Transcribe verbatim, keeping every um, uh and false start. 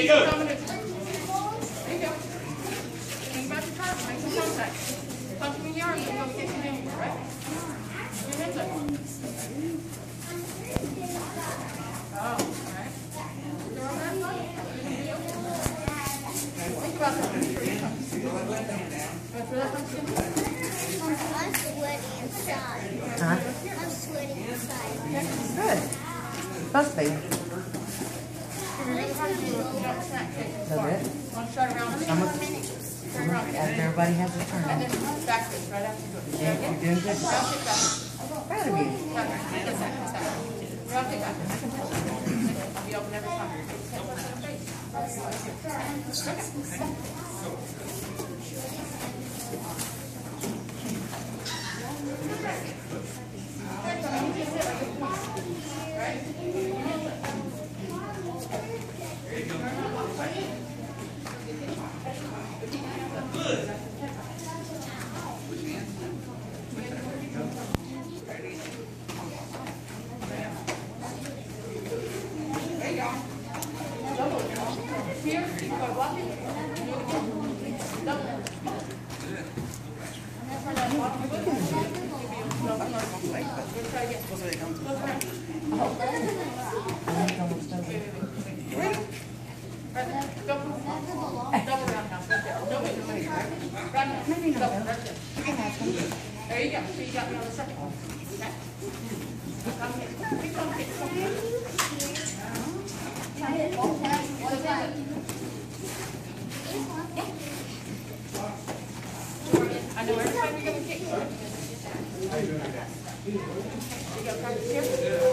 go. There you go. Think about your target. Make some contact. Punch him in the arms and go kick him in, right? Your hands up. Oh, all right. Throw that leg. Think about that. I'm sweaty inside. Huh? I'm sweaty inside. Good. Must be. Little bit. Turn around. I'm a, Turn around. after everybody has a And turn. then backwards, right after you do it. Yeah, you're doing good. Round kick back. Proud of you. Back. Kick back. Kick back. Round kick back. I can touch it. I'll be open every time. Here, you go block it. Do it again. Double. Try again. Go for it. Double. Double round now. Right there. No, wait, no, wait. Round now. Maybe not. Double. Right there. There you go. So you got me on the second one. Okay. Come here. Keep on kick. Come here. I know every time you're going to kick. You got to practice here.